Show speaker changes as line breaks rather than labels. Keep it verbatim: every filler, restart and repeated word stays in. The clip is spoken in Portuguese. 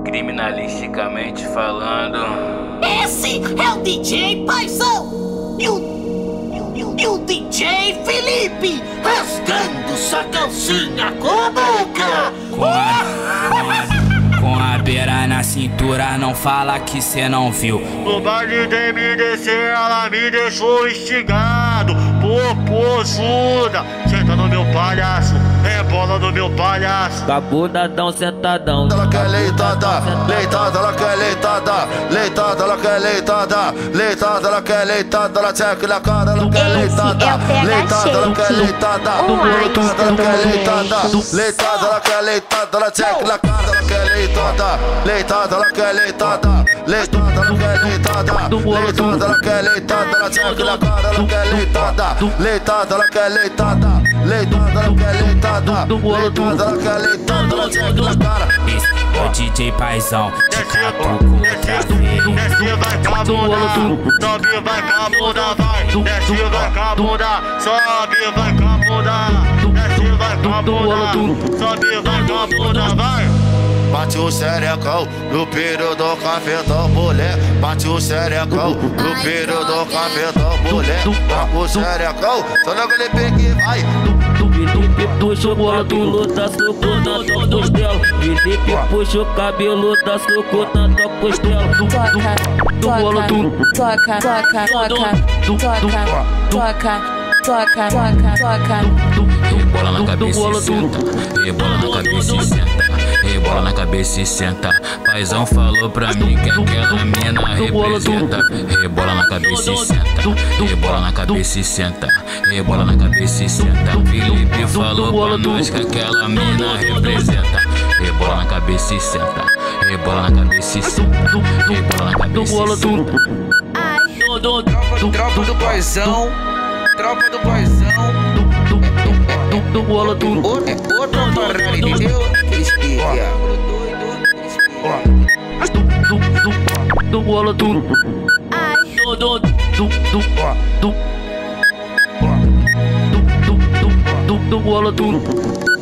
criminalisticamente falando.
Esse é o D J Paizão e o, e o, e o D J Felipe rasgando sua calcinha com a boca.
Com a, com a beira na cintura, não fala que cê não viu.
No baile de M D C ela me deixou instigado. Popozuda, senta no meu palhaço, rebola no meu palhaço.
Cabudadão sentadão.
Ela quer leitada, leitada, ela quer leitada, leitada, ela quer leitada, leitada, ela quer leitada, ela checa na cara, ela quer leitada, leitada, ela quer leitada, leitada, ela quer leitada, leitada, ela quer leitada, ela checa na cara, ela quer leitada, leitada, ela quer leitada, leitada, ela quer leitada, leitada, ela quer leitada, ela checa na cara, ela quer leitada, leitada, ela quer leitada, leitada, ela quer leitada, leitada, ela quer leitada, ela checa na cara.
Esse é o D J Paizão de Catuco.
Desce vai com a bunda, sobe vai com a bunda, vai. Desce vai com a bunda, sobe vai com a bunda. Desce vai com a bunda, sobe vai com a bunda, vai.
Bate o xerecão no piro do cafetão, mulher. Bate o xerecão no piro do cafetão, mulher. Bate o xerecão, só logo ele pega e vai.
Felipe puxa o cabelo, dá soco na tua costela. Felipe puxa o cabelo, dá soco na tua costela.
Toca, toca, toca, toca, toca, toca, toca, toca, toca.
Rebola na cabeça e senta, rebola na cabeça e senta, rebola na cabeça e senta. Paizão falou pra mim que aquela mina representa. Rebola na cabeça e senta, rebola na cabeça e senta, rebola na cabeça e senta. Felipe falou pra nós que aquela mina representa. Rebola na cabeça e senta, rebola na cabeça e senta, rebola na cabeça e senta.
Tropa do Paizão, tropa do Paizão.
Do bolo do
É outra parada, entendeu? Respira.
Do bolo do do do do do do do bolo do